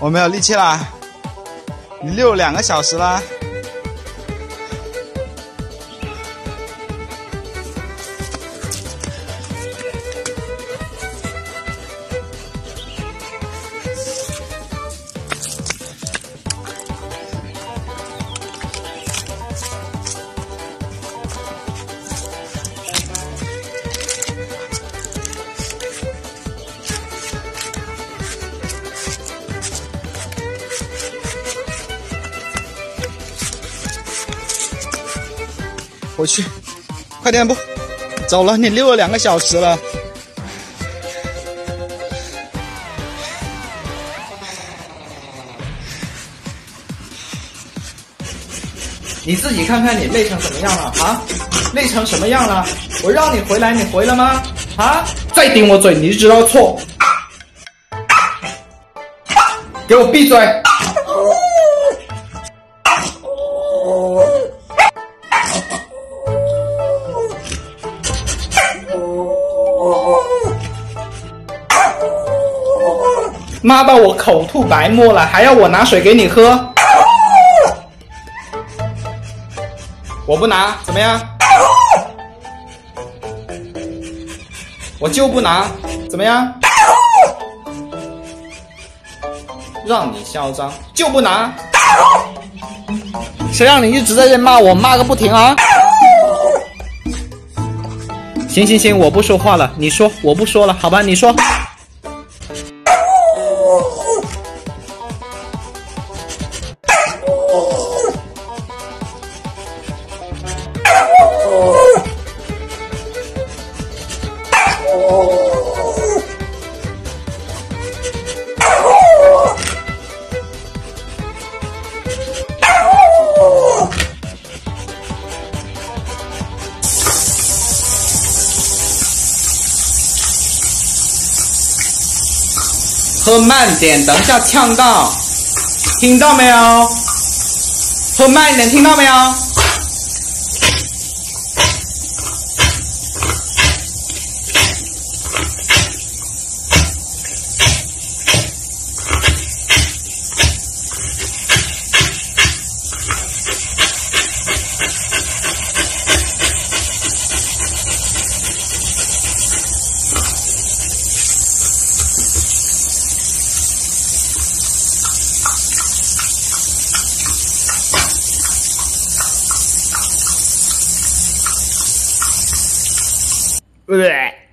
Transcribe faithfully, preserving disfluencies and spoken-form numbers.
我没有力气啦，你溜两个小时啦。回去，快点不，走了，你溜了两个小时了。 你自己看看你累成什么样了啊？累成什么样了？我让你回来，你回了吗？啊！再顶我嘴，你就知道错。给我闭嘴！妈把我口吐白沫了，还要我拿水给你喝？我不拿，怎么样？我就不拿，怎么样？让你嚣张，就不拿。谁让你一直在这骂我，骂个不停啊！行行行，我不说话了，你说，我不说了，好吧，你说。喝慢点，等一下呛到，听到没有？喝慢一点，听到没有？对。